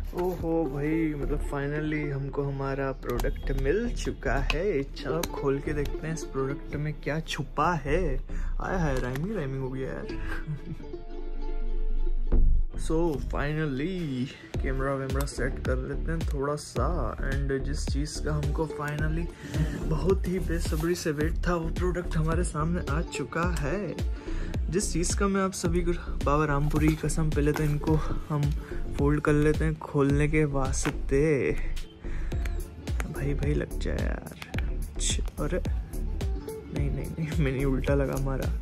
ओहो भाई, मतलब फाइनली हमको हमारा प्रोडक्ट मिल चुका है। चलो खोल के देखते हैं इस प्रोडक्ट में क्या छुपा है। आया है, राइमिंग हो गया यार। सो फाइनली कैमरा वैमरा सेट कर लेते हैं थोड़ा सा। एंड जिस चीज़ का हमको फाइनली बहुत ही बेसब्री से वेट था, वो प्रोडक्ट हमारे सामने आ चुका है। जिस चीज़ का मैं आप सभी को बाबा रामपुरी की कसम, पहले तो इनको हम फोल्ड कर लेते हैं खोलने के वास्ते। भाई लग जाए यार। अरे नहीं, मैंने उल्टा लगा मारा।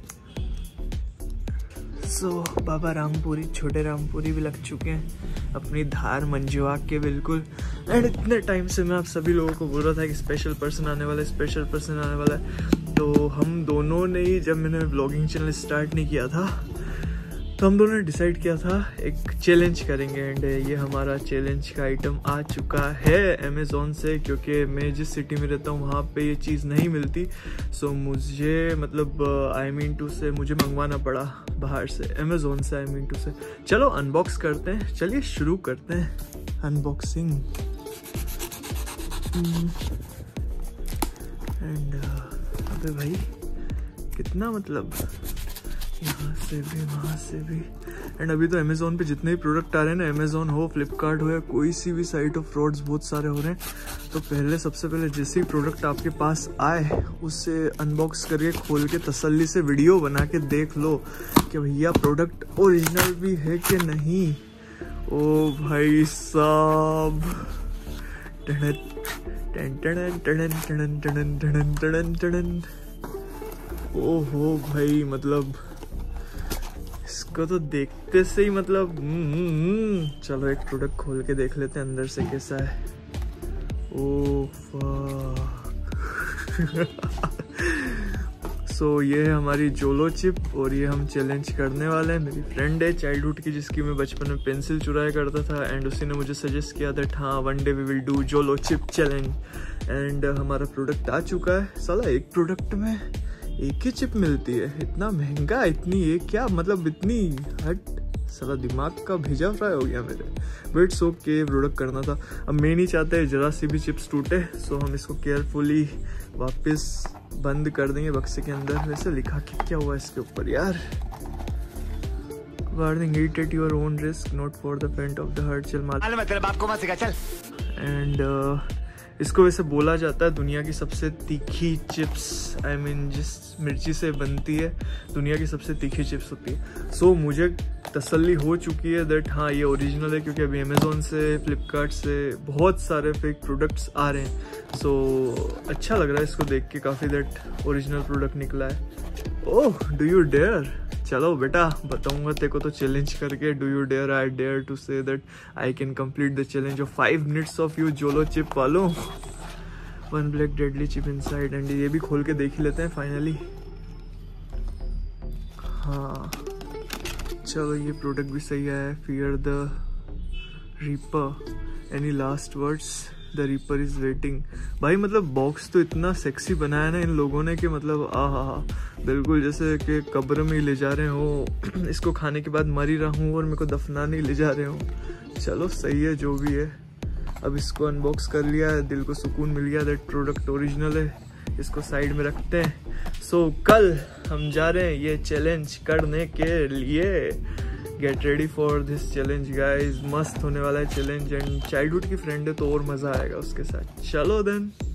सो बाबा रामपुरी, छोटे रामपुरी भी लग चुके हैं अपनी धार मंजवा के बिल्कुल। एंड इतने टाइम से मैं आप सभी लोगों को बोल रहा था कि स्पेशल पर्सन आने वाला है। तो हम दोनों ने ही, जब मैंने व्लॉगिंग चैनल स्टार्ट नहीं किया था, तो हम दोनों ने डिसाइड किया था एक चैलेंज करेंगे। एंड ये हमारा चैलेंज का आइटम आ चुका है अमेज़ॉन से, क्योंकि मैं जिस सिटी में रहता हूँ वहाँ पे ये चीज़ नहीं मिलती। सो मुझे मतलब से मुझे मंगवाना पड़ा बाहर से, अमेज़ॉन से से। चलो अनबॉक्स करते हैं, चलिए शुरू करते हैं अनबॉक्सिंग। एंड अबे भाई कितना, मतलब यहाँ से भी वहाँ से भी। एंड अभी तो अमेज़ॉन पे जितने भी प्रोडक्ट आ रहे हैं ना, अमेज़ॉन हो, फ्लिपकार्ट हो या कोई सी भी साइट हो, फ्रॉड्स बहुत सारे हो रहे हैं। तो सबसे पहले जैसे ही प्रोडक्ट आपके पास आए, उससे अनबॉक्स करके खोल के तसल्ली से वीडियो बना के देख लो कि भैया प्रोडक्ट ओरिजिनल भी है कि नहीं। ओ भाई साहब, ओहो भाई, मतलब इसको तो देखते से ही मतलब चलो एक प्रोडक्ट खोल के देख लेते हैं अंदर से कैसा है। ओ सो ये है हमारी जोलो चिप, और ये हम चैलेंज करने वाले हैं। मेरी फ्रेंड है चाइल्डहुड की, जिसकी मैं बचपन में पेंसिल चुराया करता था। एंड उसी ने मुझे सजेस्ट किया था, हाँ one day we will do Jolo chip challenge. And हमारा प्रोडक्ट आ चुका है। साला एक प्रोडक्ट में एक ही चिप मिलती है, इतना महंगा, इतनी ये क्या, मतलब इतनी हट। साला दिमाग का भेजा फ्राई हो गया मेरे। बट सो के प्रोडक्ट करना था। अब मैं नहीं चाहता जरा सी भी चिप्स टूटे, सो हम इसको केयरफुली वापस बंद कर देंगे बक्से के अंदर। वैसे लिखा क्या हुआ इसके ऊपर यार, warning, eat at your own risk, not for the faint of the heart. चल माल तेरे बाप को मत सिखा चल। एंड इसको वैसे बोला जाता है दुनिया की सबसे तीखी चिप्स, आई मीन जिस मिर्ची से बनती है दुनिया की सबसे तीखी चिप्स होती है। सो मुझे तसल्ली हो चुकी है दैट हाँ ये ओरिजिनल है, क्योंकि अभी अमेज़ॉन से, फ्लिपकार्ट से बहुत सारे फेक प्रोडक्ट्स आ रहे हैं। सो अच्छा लग रहा है इसको देख के काफ़ी, दैट ओरिजिनल प्रोडक्ट निकला है। ओह डू यू डेयर, चलो बेटा बताऊंगा तेरे को तो चैलेंज करके। Do you dare, I dare to say that I can complete the challenge of 5 minutes of you Jolo chip वालों। One black deadly chip inside. And ये भी खोल के देख ही लेते हैं फाइनली। हाँ चलो ये प्रोडक्ट भी सही है। Fear the reaper, any last words, the reaper is waiting. भाई मतलब बॉक्स तो इतना सेक्सी बनाया ना इन लोगों ने कि मतलब आहा, बिल्कुल जैसे कि कब्र में ही ले जा रहे हो। इसको खाने के बाद मर ही रहा हूँ और मेरे को दफनाने ही ले जा रहे हो। चलो सही है जो भी है। अब इसको अनबॉक्स कर लिया है, दिल को सुकून मिल गया दैट प्रोडक्ट ओरिजिनल है। इसको साइड में रखते हैं। सो कल हम जा रहे हैं ये चैलेंज करने के लिए। Get ready for this challenge guys, मस्त होने वाला है चैलेंज। एंड चाइल्डहुड की फ्रेंड है तो और मज़ा आएगा उसके साथ। चलो देन।